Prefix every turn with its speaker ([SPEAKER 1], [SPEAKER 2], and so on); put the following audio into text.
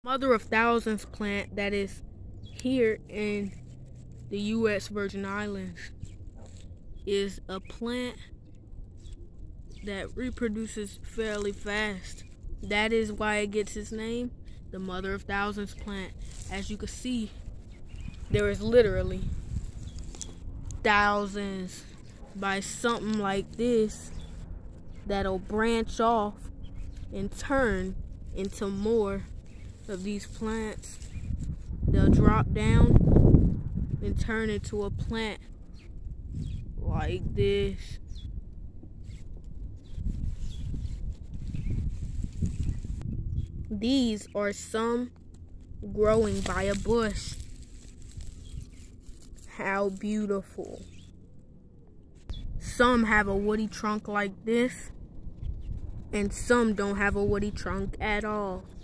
[SPEAKER 1] Mother of Thousands plant that is here in the U.S. Virgin Islands is a plant that reproduces fairly fast. That is why it gets its name, the Mother of Thousands plant. As you can see, there is literally thousands by something like this that'll branch off and turn into more of these plants. They'll drop down and turn into a plant like this. These are some growing by a bush. How beautiful. Some have a woody trunk like this, and some don't have a woody trunk at all.